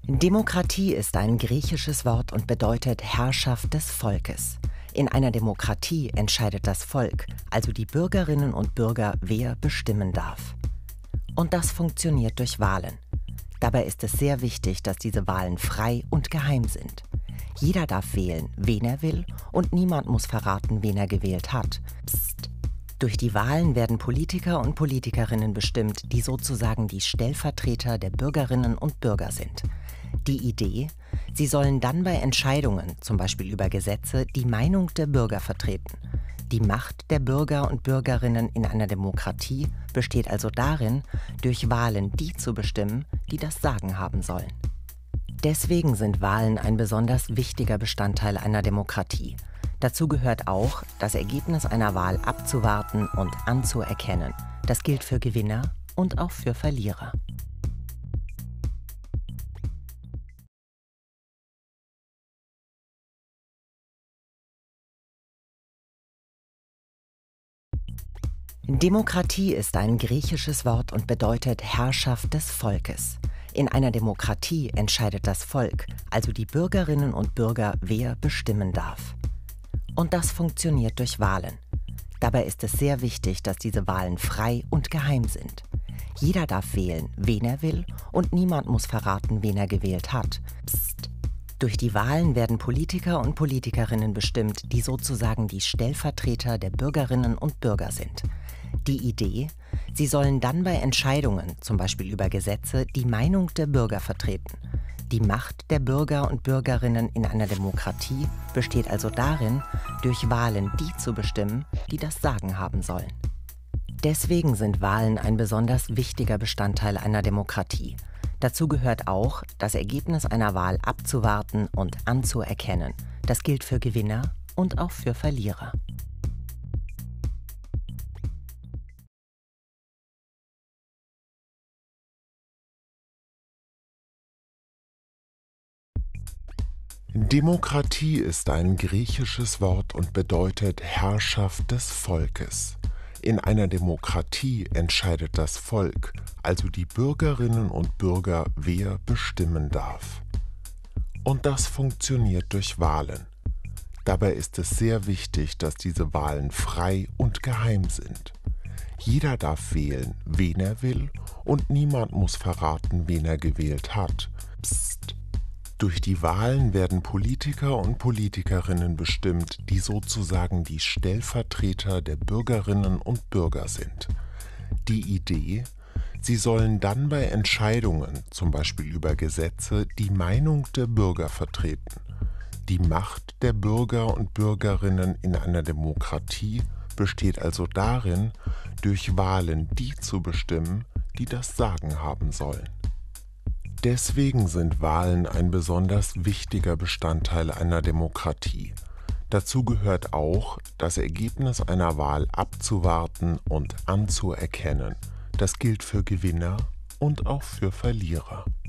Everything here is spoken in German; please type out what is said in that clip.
Demokratie ist ein griechisches Wort und bedeutet Herrschaft des Volkes. In einer Demokratie entscheidet das Volk, also die Bürgerinnen und Bürger, wer bestimmen darf. Und das funktioniert durch Wahlen. Dabei ist es sehr wichtig, dass diese Wahlen frei und geheim sind. Jeder darf wählen, wen er will, und niemand muss verraten, wen er gewählt hat. Psst. Durch die Wahlen werden Politiker und Politikerinnen bestimmt, die sozusagen die Stellvertreter der Bürgerinnen und Bürger sind. Die Idee: Sie sollen dann bei Entscheidungen, zum Beispiel über Gesetze, die Meinung der Bürger vertreten. Die Macht der Bürger und Bürgerinnen in einer Demokratie besteht also darin, durch Wahlen die zu bestimmen, die das Sagen haben sollen. Deswegen sind Wahlen ein besonders wichtiger Bestandteil einer Demokratie. Dazu gehört auch, das Ergebnis einer Wahl abzuwarten und anzuerkennen. Das gilt für Gewinner und auch für Verlierer. Demokratie ist ein griechisches Wort und bedeutet Herrschaft des Volkes. In einer Demokratie entscheidet das Volk, also die Bürgerinnen und Bürger, wer bestimmen darf. Und das funktioniert durch Wahlen. Dabei ist es sehr wichtig, dass diese Wahlen frei und geheim sind. Jeder darf wählen, wen er will, und niemand muss verraten, wen er gewählt hat. Psst. Durch die Wahlen werden Politiker und Politikerinnen bestimmt, die sozusagen die Stellvertreter der Bürgerinnen und Bürger sind. Die Idee: Sie sollen dann bei Entscheidungen, zum Beispiel über Gesetze, die Meinung der Bürger vertreten. Die Macht der Bürger und Bürgerinnen in einer Demokratie besteht also darin, durch Wahlen die zu bestimmen, die das Sagen haben sollen. Deswegen sind Wahlen ein besonders wichtiger Bestandteil einer Demokratie. Dazu gehört auch, das Ergebnis einer Wahl abzuwarten und anzuerkennen. Das gilt für Gewinner und auch für Verlierer. Demokratie ist ein griechisches Wort und bedeutet Herrschaft des Volkes. In einer Demokratie entscheidet das Volk, also die Bürgerinnen und Bürger, wer bestimmen darf. Und das funktioniert durch Wahlen. Dabei ist es sehr wichtig, dass diese Wahlen frei und geheim sind. Jeder darf wählen, wen er will, und niemand muss verraten, wen er gewählt hat. Psst. Durch die Wahlen werden Politiker und Politikerinnen bestimmt, die sozusagen die Stellvertreter der Bürgerinnen und Bürger sind. Die Idee: Sie sollen dann bei Entscheidungen, zum Beispiel über Gesetze, die Meinung der Bürger vertreten. Die Macht der Bürger und Bürgerinnen in einer Demokratie besteht also darin, durch Wahlen die zu bestimmen, die das Sagen haben sollen. Deswegen sind Wahlen ein besonders wichtiger Bestandteil einer Demokratie. Dazu gehört auch, das Ergebnis einer Wahl abzuwarten und anzuerkennen. Das gilt für Gewinner und auch für Verlierer.